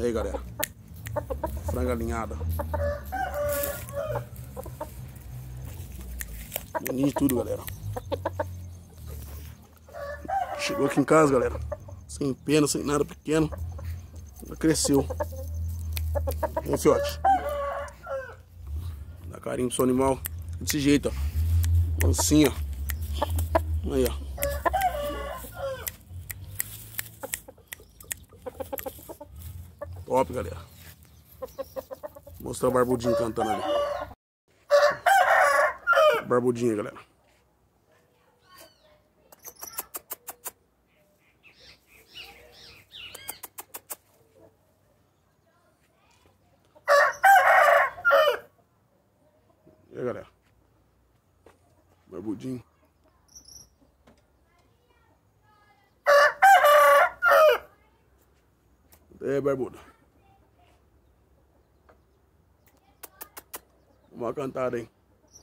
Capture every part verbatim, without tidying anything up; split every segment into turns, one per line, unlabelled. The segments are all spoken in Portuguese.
Aí, galera. Franga alinhada. Menino de tudo, galera. Chegou aqui em casa, galera. Sem pena, sem nada, pequeno. Já cresceu. Hein, fiote? Dá carinho pro seu animal. Desse jeito, ó. Mansinho, ó. Aí, ó. Top, galera. Vou mostrar o barbudinho cantando ali. Barbudinho, galera. E aí, galera. Barbudinho. E aí, barbudo. Uma cantada, hein?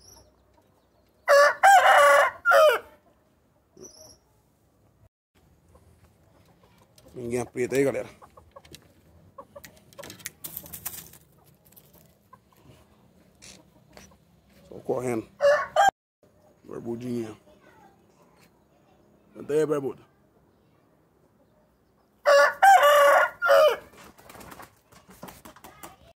Ninguém preta aí, galera. Só correndo. Barbudinha. Canta aí, barbudo.